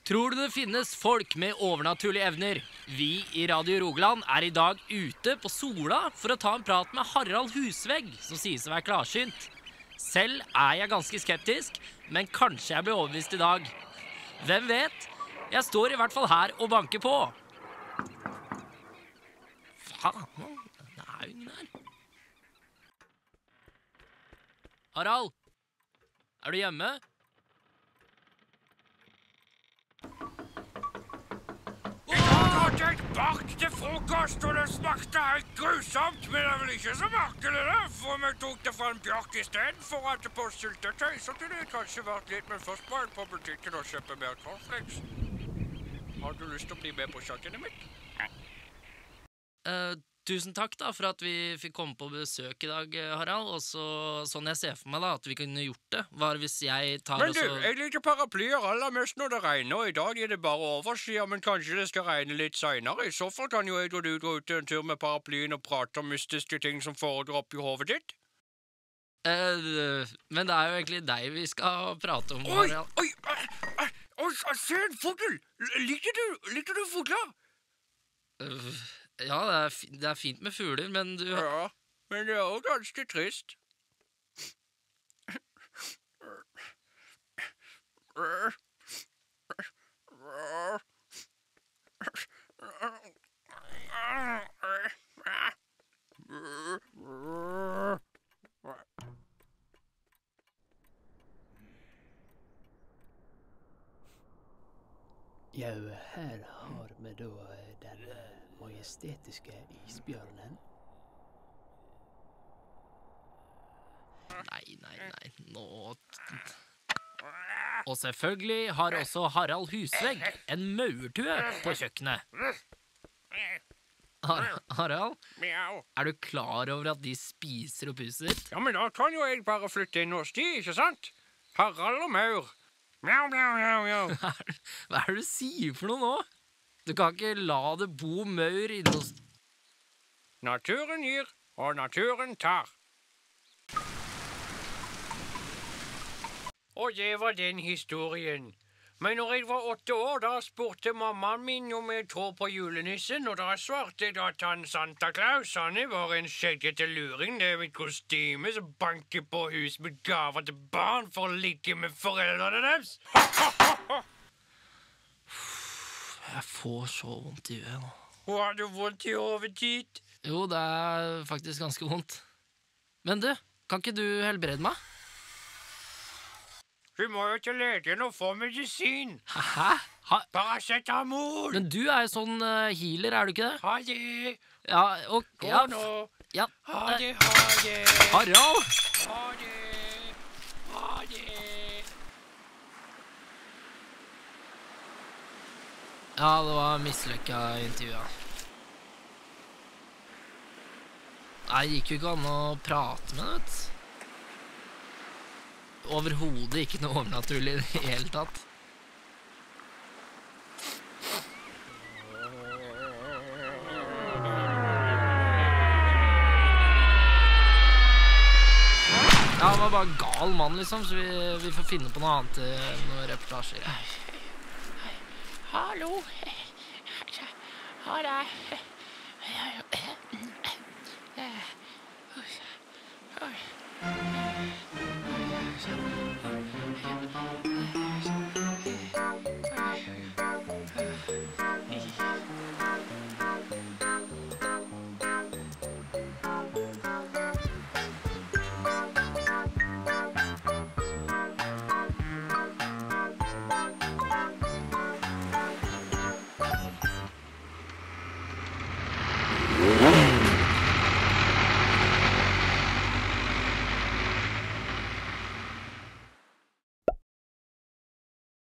Tror du det finnes folk med overnaturlige evner? Vi i Radio Rogaland er i dag ute på Sola for å ta en prat med Harald Husvegg, som sies å være klarsynt. Selv er jeg ganske skeptisk, men kanskje jeg blir overbevist i dag. Hvem vet? Jeg står i hvert fall her og banker på. Faen, det er jo ingen her. Harald, er du hjemme? Jeg bakte frokost, og det smakte helt grusomt, men det er vel ikke så merkelig det, for vi tok det fra en bjørk i stedet for at det på syltetøy, så kunne det kanskje vært litt, men først må jeg på butikken og kjøpe mer cornflakes. Har du lyst til å bli med på kjøkkenet mitt? Tusen takk da for at vi fikk komme på besøk i dag, Harald, og sånn jeg ser for meg da, at vi kunne gjort det, var hvis jeg tar Men du, jeg liker paraplyer aller mest når det regner, og i dag er det bare overskyer, men kanskje det skal regne litt senere. I så fall kan jo jeg og du gå ut en tur med paraplyen og prate om mystiske ting som foregår oppi hovedet ditt. Men det er jo egentlig deg vi skal prate om, Oi, Harald. oi, se en fugl! Liker du fugler? Ja, det er fint med fugler, men du... Ja, men det er også ganske trist. Ja, her har vi da den majestetiske isbjørnen. Nei, nå... Og selvfølgelig har også Harald Husvegg en maurtue på kjøkkenet. Harald, Miau. er du klar over at de spiser opp huset ditt? Ja, men da kan jo jeg bare flytte inn hos de, ikke sant? Harald og maur. Miau, miau, miau, miau. Hva er det du sier for noe nå? Du kan ikke la det bo maur inne hos... Naturen gir, og naturen tar. Og det var den historien. Men når jeg var 8 år, da spurte mammaen min om jeg tror på julenissen, og da svarte jeg at han Santa Claus, han var en skjeggete luring, det er mitt kostyme som banker på hus med gaver til barn for å ligge med foreldrene deres. Jeg får så vondt i huet nå. Har du vondt i hovedet ditt? Jo, det er faktisk ganske vondt. Men du, kan ikke du helbrede meg? Vi må jo til legen og få medisin. Hæ? Paracetamol. Men du er jo sånn healer, er du ikke det? Ha det. Ja, og... Gå nå. Ja, Ha det, ha det. Harald! Ha det. Ha det. Ja, det var mislykka intervjuet. Nei, det gikk jo ikke an å prate med det, vet du. Overhodet ikke noe overnaturlig i det hele tatt. Ja, han var bare en gal mann, liksom, så vi får finne på noe annet, noen reportasjer. Hallo. Ha det.